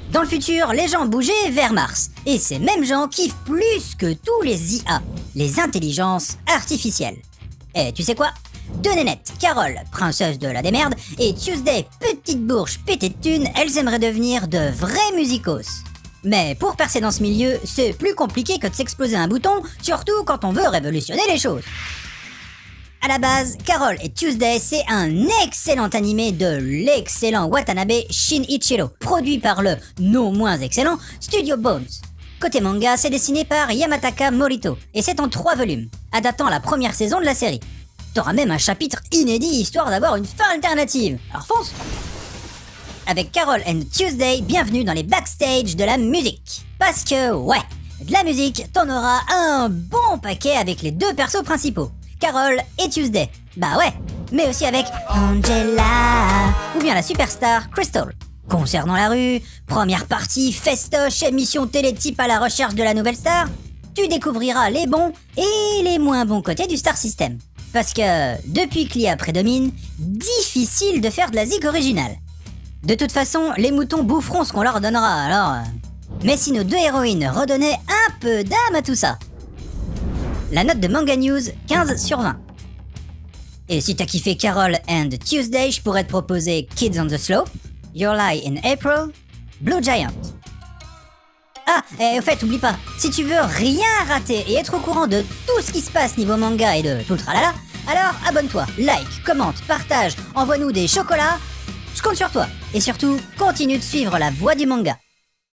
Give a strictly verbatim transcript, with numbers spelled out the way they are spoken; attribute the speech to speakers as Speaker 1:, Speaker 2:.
Speaker 1: Dans le futur, les gens bougeaient vers Mars. Et ces mêmes gens kiffent plus que tous les I A, les intelligences artificielles. Et tu sais quoi? Deux nénettes, Carol, princesse de la démerde, et Tuesday, petite bourge pétée de thunes, elles aimeraient devenir de vrais musicos. Mais pour percer dans ce milieu, c'est plus compliqué que de s'exploser un bouton, surtout quand on veut révolutionner les choses. À la base, Carol et Tuesday, c'est un excellent animé de l'excellent Watanabe Shinichiro, produit par le non moins excellent Studio Bones. Côté manga, c'est dessiné par Yamataka Morito, et c'est en trois volumes, adaptant la première saison de la série. T'auras même un chapitre inédit histoire d'avoir une fin alternative, alors fonce! Avec Carol and Tuesday, bienvenue dans les backstage de la musique. Parce que, ouais, de la musique, t'en auras un bon paquet avec les deux persos principaux. Carol et Tuesday, bah ouais, mais aussi avec Angela, ou bien la superstar Crystal. Concert dans la rue, première partie, festoche, émission télé type à la recherche de la nouvelle star, tu découvriras les bons et les moins bons côtés du Star System. Parce que, depuis que l'I A prédomine, difficile de faire de la zik originale. De toute façon, les moutons boufferont ce qu'on leur donnera, alors... Mais si nos deux héroïnes redonnaient un peu d'âme à tout ça. La note de Manga News, quinze sur vingt. Et si t'as kiffé Carol and Tuesday, je pourrais te proposer Kids on the Slope, Your Lie in April, Blue Giant. Ah, et au fait, oublie pas, si tu veux rien rater et être au courant de tout ce qui se passe niveau manga et de tout le tralala, alors abonne-toi, like, commente, partage, envoie-nous des chocolats, je compte sur toi. Et surtout, continue de suivre la voie du manga.